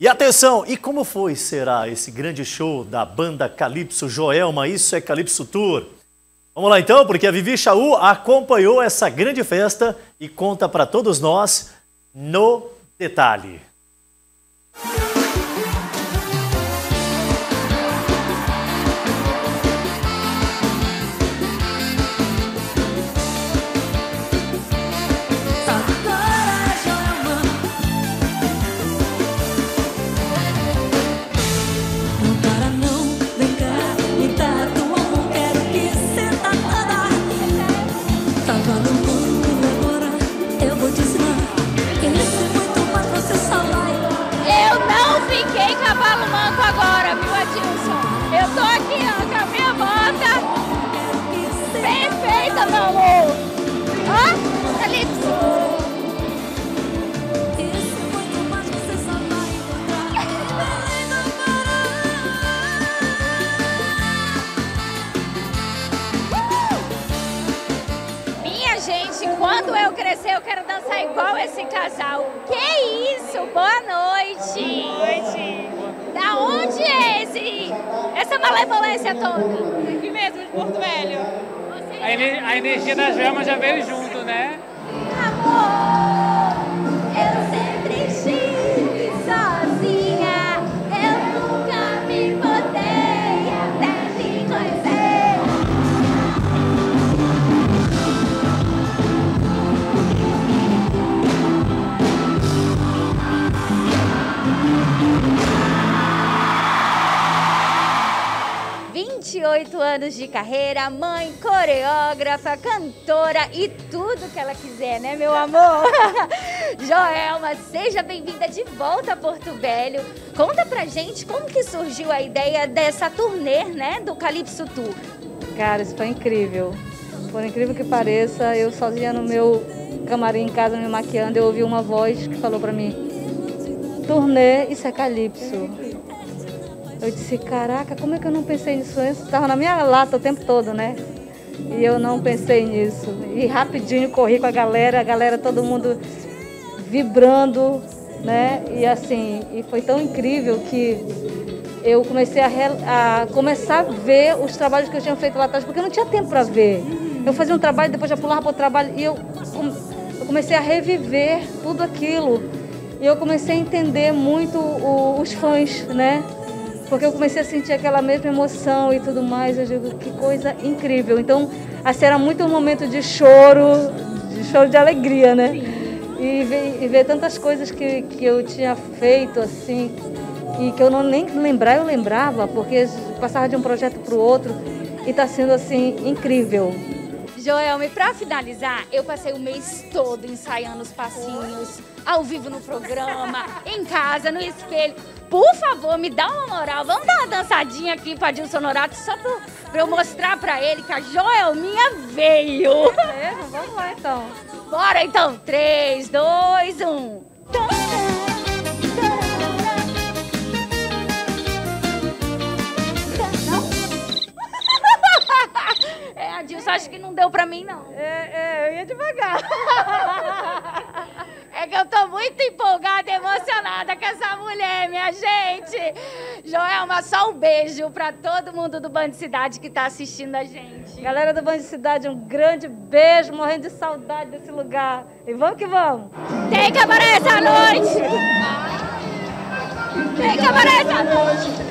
E atenção, e como será esse grande show da banda Calypso Joelma? Isso é Calypso Tour. Vamos lá então, porque a Vivi Chaú acompanhou essa grande festa e conta para todos nós no detalhe. Fiquei cavalo manco agora, viu, Adilson? Eu tô aqui, ó, com a minha bota. Perfeita, meu amor. Ó, Calypso. Minha gente, quando eu crescer, eu quero dançar igual esse casal. Que isso? Boa noite. Boa noite. Da onde é essa malevolência toda? Aqui mesmo, de Porto Velho. A energia da Joelma já veio junto, né? Amor, eu sempre estive sozinha. Eu nunca me botei até me conhecer. Oito anos de carreira, mãe, coreógrafa, cantora e tudo que ela quiser, né, meu amor? Joelma, seja bem-vinda de volta a Porto Velho. Conta pra gente como que surgiu a ideia dessa turnê, né, do Calypso Tour. Cara, isso foi incrível. Por incrível que pareça, eu sozinha no meu camarim em casa me maquiando, eu ouvi uma voz que falou pra mim: turnê, isso é Calypso. Eu disse, caraca, como é que eu não pensei nisso antes? Estava na minha lata o tempo todo, né? E eu não pensei nisso. E rapidinho corri com a galera, todo mundo vibrando, né? E assim, e foi tão incrível que eu comecei a começar a ver os trabalhos que eu tinha feito lá atrás, porque eu não tinha tempo para ver. Eu fazia um trabalho, depois já pulava para o trabalho, e eu comecei a reviver tudo aquilo. E eu comecei a entender muito os fãs, né? Porque eu comecei a sentir aquela mesma emoção e tudo mais. Eu digo, que coisa incrível. Então, assim, era muito um momento de choro de alegria, né? E ver tantas coisas que eu tinha feito, assim, e que eu não nem eu lembrava, porque passava de um projeto para o outro, e está sendo, assim, incrível. Joelma, e pra finalizar, eu passei o mês todo ensaiando os passinhos, ao vivo no programa, em casa, no espelho. Por favor, me dá uma moral, vamos dar uma dançadinha aqui pra Adilson Honorato, só pra eu mostrar pra ele que a Joelminha veio. É, vamos lá então. Bora então, 3, 2, 1. Adilson, acho que não deu pra mim, não. Eu ia devagar. É que eu tô muito empolgada e emocionada com essa mulher, minha gente. Joelma, só um beijo pra todo mundo do Band Cidade que tá assistindo a gente. Galera do Band Cidade, um grande beijo, morrendo de saudade desse lugar. E vamos que vamos. Tem cabaré essa noite. Tem cabaré essa noite.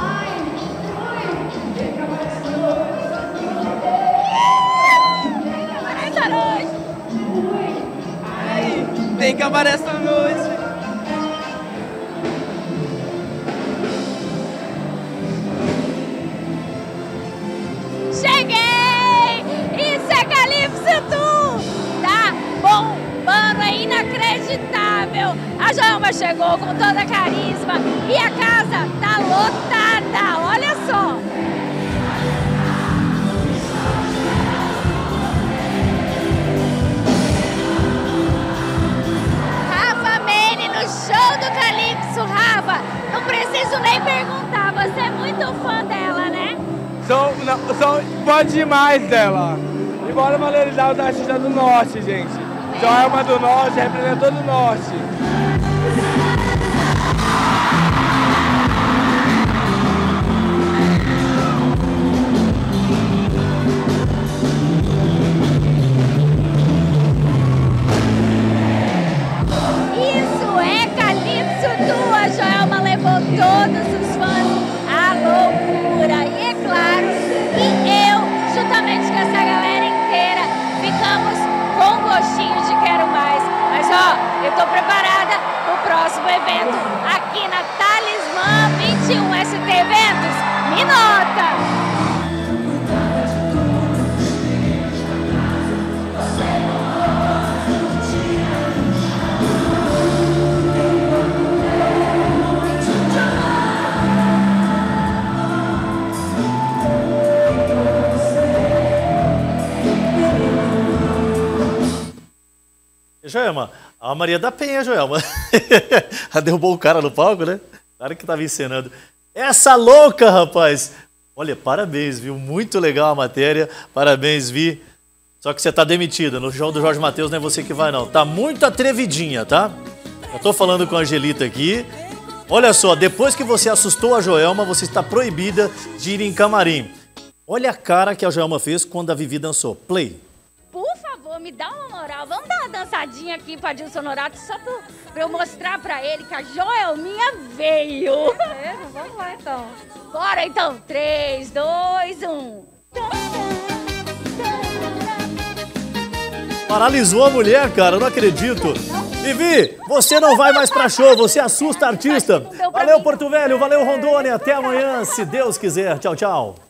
Tem cabaré essa noite. Cheguei! Isso é Calypso Tour! Tá bombando, é inacreditável! A Joelma chegou com toda a carisma e a casa tá lotada! Olha só! Show do Calypso, Rafa, não preciso nem perguntar, você é muito fã dela, né? Sou fã demais dela. E bora valorizar os artistas do Norte, gente. Joelma do Norte, representa todo o Norte. tô preparada pro próximo evento aqui na Talismã 21 ST Eventos. Me nota! Joelma, a Maria da Penha, Joelma. Ela derrubou o cara no palco, né? O cara que tava encenando. Essa louca, rapaz! Olha, parabéns, viu? Muito legal a matéria. Parabéns, Vi. Só que você tá demitida. No show do Jorge Mateus não é você que vai, não. Tá muito atrevidinha, tá? Eu tô falando com a Angelita aqui. Olha só, depois que você assustou a Joelma, você está proibida de ir em camarim. Olha a cara que a Joelma fez quando a Vivi dançou. Play. Me dá uma moral, vamos dar uma dançadinha aqui pra Dilson Honorato, só pra eu mostrar pra ele que a Joelminha veio. É, vamos lá então. Bora então, 3, 2, 1. Paralisou a mulher, cara, eu não acredito. Vivi, você não vai mais pra show, você assusta a artista. Valeu, Porto Velho, valeu, Rondônia, até amanhã, se Deus quiser. Tchau, tchau.